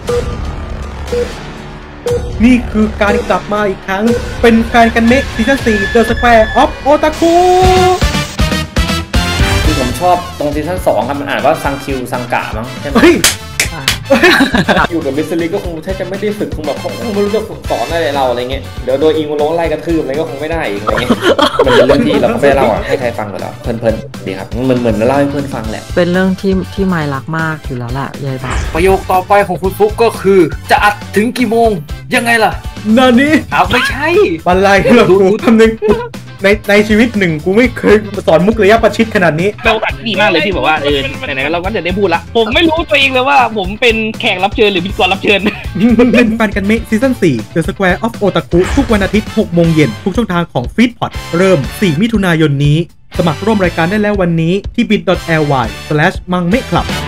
นี่คือการกลับมาอีกครั้งเป็นแฟนกันเมะซีซั่น4 The Square of Otaku ที่ผมชอบตรงซีซั่น2ครับมันอ่านว่าซังคิวซังกะมั้งใช่ไหมอยู่กับมิสซิลิก็คงใช่จะไม่ได้ฝึกคงแบบเขาไม่รู้จะสอนอะไรเราอะไรเงี้ยเดี๋ยวโดยอิงลงไล่กระทืบอะไรก็คงไม่ได้อีกอะไรเงี้ยมันเป็นเรื่องที่เราไม่ได้เล่าให้ใครฟังกันแล้วเพลินๆดีครับเหมือนเล่าให้เพื่อนฟังแหละเป็นเรื่องที่ไมล์รักมากอยู่แล้วแหละยายบ้าประโยคต่อไปของคุณฟุกก็คือจะอัดถึงกี่โมงยังไงล่ะนานี้ไม่ใช่บันไลเราดูคำนึงในชีวิตหนึ่งกูไม่เคยสอนมุกระยะประชิดขนาดนี้เป็นโอกาสที่ดีมากเลยที่บอกว่าไหนๆเราก็จะได้พูดละผมไม่รู้ตัวเองเลยว่าผมเป็นแขกรับเชิญหรือพิธีกรรับเชิญเป็นแฟนกันเมะซีซั่น4 The Square of Otaku ทุกวันอาทิตย์ 6 โมงเย็นทุกช่องทางของ Feedpot เริ่ม 4 มิถุนายนนี้สมัครร่วมรายการได้แล้ววันนี้ที่ bit.ly/mangmeclub